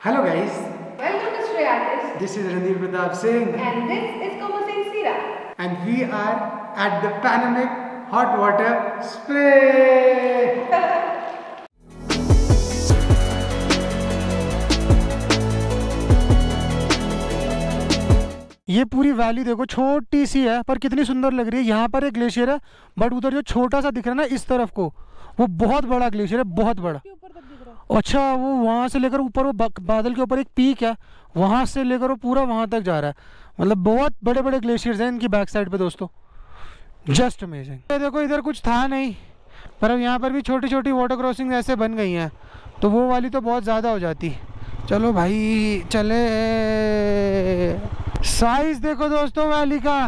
Hello guys, Welcome to Stray Artist, this is Randir Pratap Singh and this is Komal Singh Sira. and we are at the Panamic Hot Water Spray. ये पूरी valley देखो, छोटी सी है पर कितनी सुंदर लग रही है। यहाँ पर एक ग्लेशियर है बट उधर जो छोटा सा दिख रहा है ना इस तरफ को, वो बहुत बड़ा ग्लेशियर है, बहुत बड़ा। अच्छा, वो वहाँ से लेकर ऊपर, वो बादल के ऊपर एक पीक है, वहाँ से लेकर वो पूरा वहाँ तक जा रहा है। मतलब बहुत बड़े बड़े ग्लेशियर्स हैं इनकी बैक साइड पे दोस्तों, जस्ट अमेजिंग। ये देखो इधर कुछ था नहीं, पर अब यहाँ पर भी छोटी छोटी वाटर क्रॉसिंग ऐसे बन गई हैं, तो वो वाली तो बहुत ज़्यादा हो जाती। चलो भाई चले। साइज देखो दोस्तों वैली का।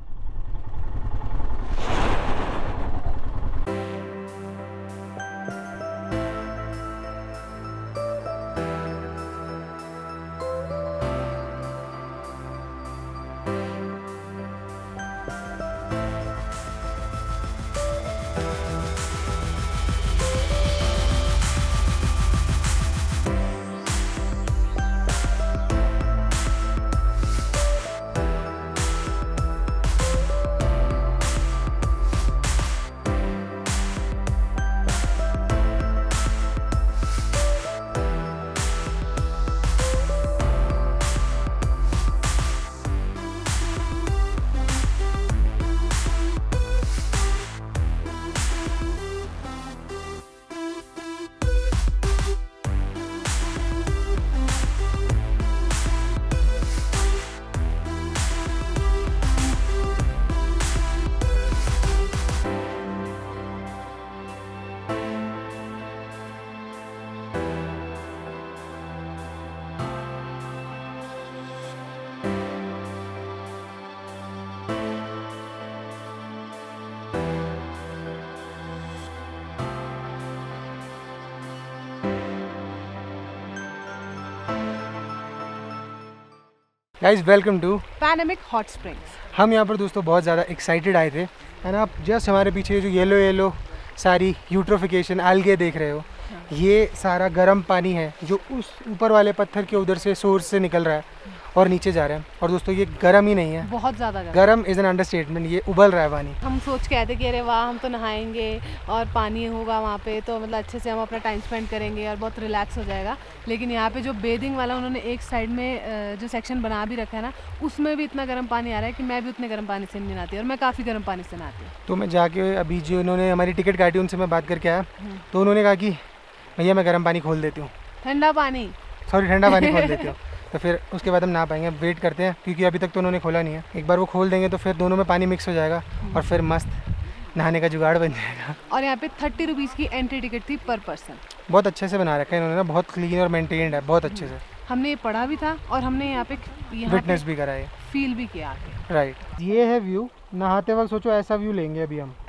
Guys welcome to Panamic Hot Springs. हम यहाँ पर दोस्तों बहुत ज़्यादा एक्साइटेड आए थे, है ना। आप जस्ट हमारे पीछे जो येलो येलो सारी यूट्रोफिकेशन एल्गे देख रहे हो, ये सारा गर्म पानी है जो उस ऊपर वाले पत्थर के उधर से सोर्स से निकल रहा है और नीचे जा रहा है। और दोस्तों ये गर्म ही नहीं है, बहुत ज़्यादा गर्म इज़ एन अंडरस्टेटमेंट, ये उबल रहा है पानी। हम सोच के आए थे कि अरे वाह, हम तो नहाएंगे और पानी होगा वहाँ पे, तो मतलब अच्छे से हम अपना टाइम स्पेंड करेंगे और बहुत रिलैक्स हो जाएगा। लेकिन यहाँ पे जो बेदिंग वाला उन्होंने एक साइड में जो सेक्शन बना भी रखा है ना, उसमें भी इतना गर्म पानी आ रहा है कि मैं भी उतने गर्म पानी से नहीं नहाती, और मैं काफ़ी गर्म पानी से नहाती हूँ। तो मैं जाके अभी जो उन्होंने हमारी टिकट काटी उनसे मैं बात करके आया, तो उन्होंने कहा कि भैया मैं गर्म पानी खोल देती हूँ, ठंडा पानी, सॉरी ठंडा पानी खोल देती हूँ। तो फिर उसके बाद हम नहा पाएंगे, वेट करते हैं क्योंकि अभी तक तो उन्होंने खोला नहीं है। एक बार वो खोल देंगे तो फिर दोनों में पानी मिक्स हो जाएगा और फिर मस्त नहाने का जुगाड़ बन जाएगा। और यहाँ पे 30 रुपीज़ की एंट्री टिकट थी पर पर्सन। बहुत अच्छे से बना रखा है इन्होंने ना, बहुत क्लीन और मेंटेन्ड है, बहुत अच्छे से। हमने ये पढ़ा भी था और हमने यहाँ पे विटनेस भी करा है, फील भी किया आके। राइट। ये है व्यू, नहाते वक्त सोचो ऐसा व्यू लेंगे अभी हम।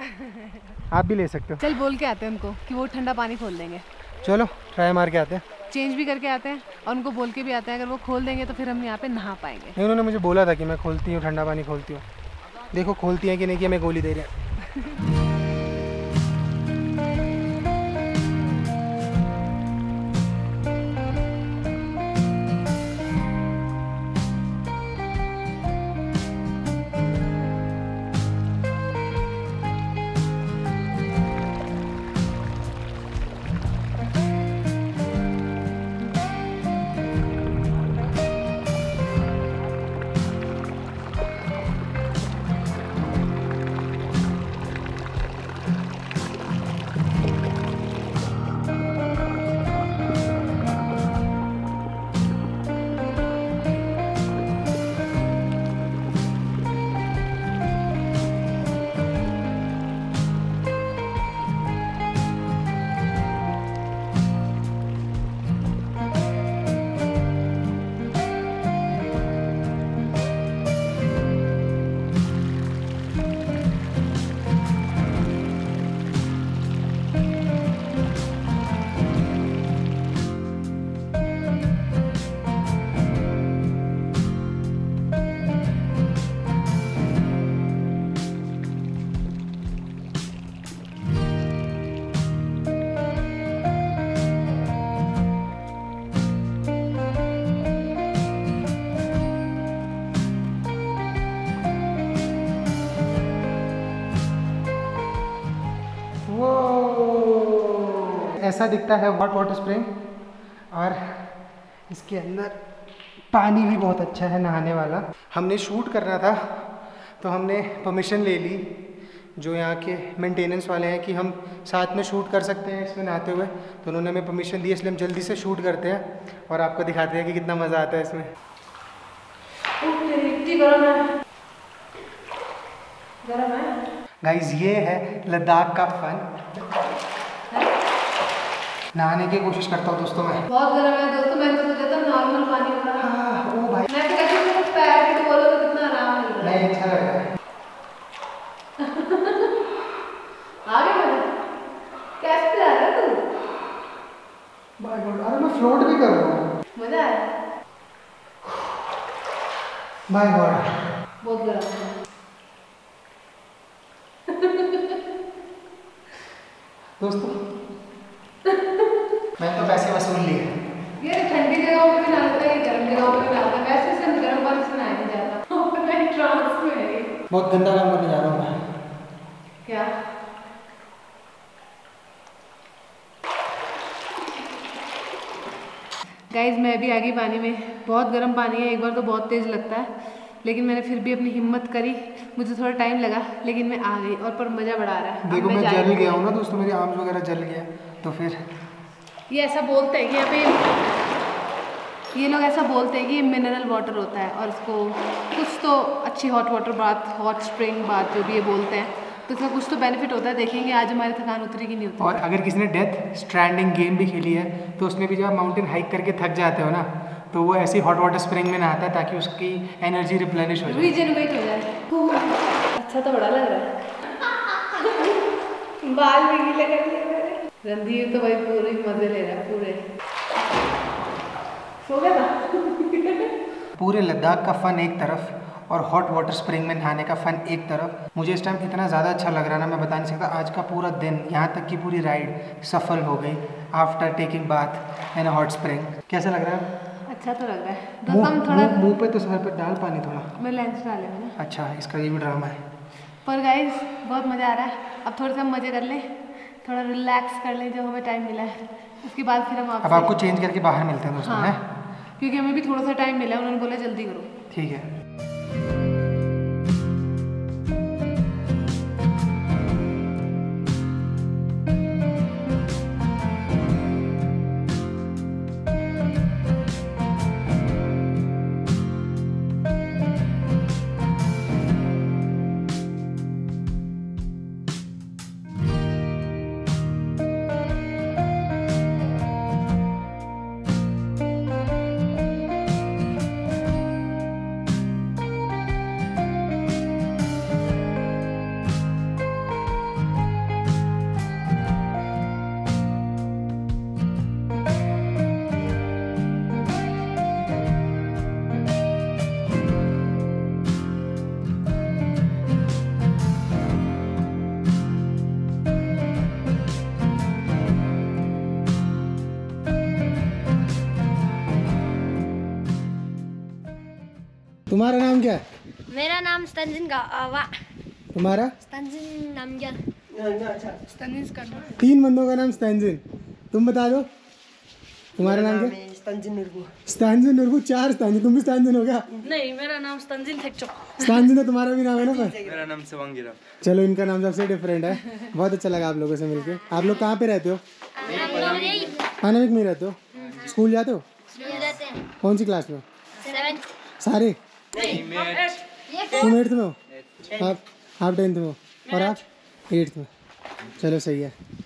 आप भी ले सकते हो। चल बोल के आते हैं उनको कि वो ठंडा पानी खोल देंगे। चलो ट्राई मार के आते हैं, चेंज भी करके आते हैं और उनको बोल के भी आते हैं, अगर वो खोल देंगे तो फिर हम यहाँ पे नहा पाएंगे। नहीं, उन्होंने मुझे बोला था कि मैं खोलती हूँ, ठंडा पानी खोलती हूँ। देखो खोलती है कि नहीं, कि हमें गोली दे रहे हैं। ऐसा दिखता है हॉट वाटर स्प्रिंग, और इसके अंदर पानी भी बहुत अच्छा है नहाने वाला। हमने शूट करना था तो हमने परमिशन ले ली जो यहाँ के मेंटेनेंस वाले हैं कि हम साथ में शूट कर सकते हैं इसमें नहाते हुए, तो उन्होंने हमें परमिशन दी, इसलिए हम जल्दी से शूट करते हैं और आपको दिखाते हैं कि कितना मज़ा आता है इसमें। गाइस ये है लद्दाख का फन। नहाने की कोशिश करता हूँ दोस्तों मैं। बहुत गर्म है दोस्तों, मैं तो सोचा था नॉर्मल पानी होगा। हाँ ओ भाई, मैं तो कहती हूँ पैर भी बोलो तो कितना आराम मिल रहा है। नहीं अच्छा लग रहा है। आगे बढ़, कैसे जा रहा है तू? बाय गॉड, अरे मैं फ्लोट भी कर रहा हूँ। मजा आया? बाय गॉड, बहुत गर्म है। दोस्तों मैं तो पैसे वसूल लिए। ये ठंडी जगहों पे भी नहाता है, गर्म जगहों पे भी नहाता है। वैसे से गर्म पानी से नहाया नहीं जाता। मैं ट्रांस में है। बहुत गंदा काम करने जा रहा हूँ मैं। क्या? गाइज मैं भी आ गई पानी में। बहुत गर्म पानी है, एक बार तो बहुत तेज़ लगता है, लेकिन मैंने फिर भी अपनी हिम्मत करी। मुझे थोड़ा टाइम लगा लेकिन मैं आ गई, और पर मज़ा बड़ा आ रहा है। देखो मैं जल गया हूँ ना दोस्तों, मेरे आर्म्स वगैरह जल गया, तो फिर ये ऐसा बोलते हैं कि यहाँ पे ये लोग ऐसा बोलते हैं कि ये मिनरल वाटर होता है, और इसको कुछ तो अच्छी hot water bath, hot spring bath जो भी ये बोलते हैं, तो इसका कुछ तो बेनिफिट होता है। देखेंगे आज हमारी थकान उतरी कि नहीं उतरी। और अगर किसी ने डेथ स्ट्रैंडिंग गेम भी खेली है तो उसमें भी जब आप माउंटेन हाइक करके थक जाते हो ना, तो वो ऐसी हॉट वाटर स्प्रिंग में नहाता है ताकि उसकी एनर्जी रिप्लेनिश हो जाए, रीजनरेट हो जाए। अच्छा तो बड़ा लग रहा है। बाल भी गीले कर दिए मेरे। रणधीर तो भाई पूरे मजे ले रहा है, पूरे सो गया था। पूरे लद्दाख का फन एक तरफ और हॉट वाटर स्प्रिंग में नहाने का फन एक तरफ। मुझे इस टाइम इतना ज़्यादा अच्छा लग रहा है ना, मैं बता नहीं सकता। आज का पूरा दिन, यहाँ तक की पूरी राइड सफल हो गई after taking bath in hot spring. कैसा लग रहा है? अच्छा तो लग रहा है दोस्तों। हम थोड़ा मुंह पे तो सर पे डाल पानी थोड़ा। मैं लेंस डाले मैंने। अच्छा, इसका ये भी ड्रामा है। पर गाइस बहुत मज़ा आ रहा है। अब थोड़े से हम मज़े कर लें, थोड़ा रिलैक्स कर लें जो हमें टाइम मिला है। उसके बाद फिर हम अब आपको चेंज करके बाहर मिलते हैं दोस्तों। हाँ, क्योंकि हमें भी थोड़ा सा टाइम मिला है, उन्होंने बोला जल्दी करो। ठीक है। तुम्हारा नाम क्या है? मेरा नाम स्तंजिन गावा। तुम्हारा? स्तंजिन नामग्याल। तीन बंदों का नाम स्टैंजिन। तुम बता दो तुम्हारा नाम क्या? स्तंजिन नुर्गु। स्टैंजिन नुर्गु, चार स्टैंजिन। तुम भी स्टैंजिन हो क्या? नहीं, मेरा नाम स्तंजिन थेक्चो। स्टैंजिन तो तुम्हारा भी नाम है ना? पर मेरा नाम शिवांगिरा। चलो इनका नाम सबसे डिफरेंट है। बहुत अच्छा लगा आप लोगों से मिलके। आप लोग कहाँ पे रहते हो? पानामिक में रहते हो? स्कूल जाते हो? कौन सी क्लास में? सारे? तुम 8th में हो? आप 10th में हो और आप 8th में। चलो सही है।